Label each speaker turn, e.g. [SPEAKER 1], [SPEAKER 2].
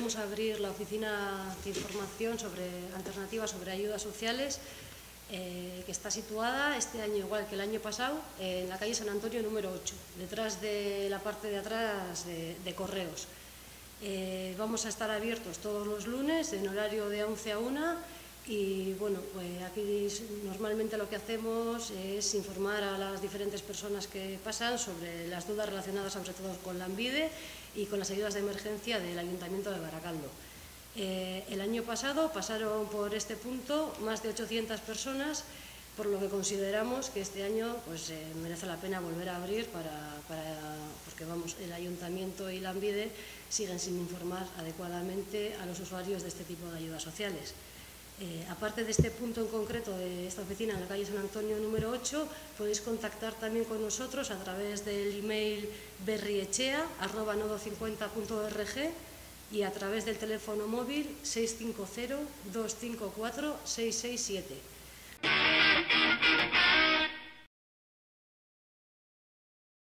[SPEAKER 1] volvemos a abrir la oficina de información sobre alternativas sobre ayudas sociales, que está situada este año, igual que el año pasado, en la calle San Antonio número 8, detrás de la parte de atrás de Correos. Vamos a estar abiertos todos los lunes en horario de 11 a 1 y bueno, pues aquí normalmente lo que hacemos es informar a las diferentes personas que pasan sobre las dudas relacionadas sobre todo con Lanbide y con las ayudas de emergencia del Ayuntamiento de Baracaldo. El año pasado pasaron por este punto más de 800 personas, por lo que consideramos que este año pues, merece la pena volver a abrir porque vamos, el Ayuntamiento y Lanbide siguen sin informar adecuadamente a los usuarios de este tipo de ayudas sociales. Aparte de este punto en concreto de esta oficina en la calle San Antonio número 8, podéis contactar también con nosotros a través del email berriechea@nodo50.org y a través del teléfono móvil 650-254-667.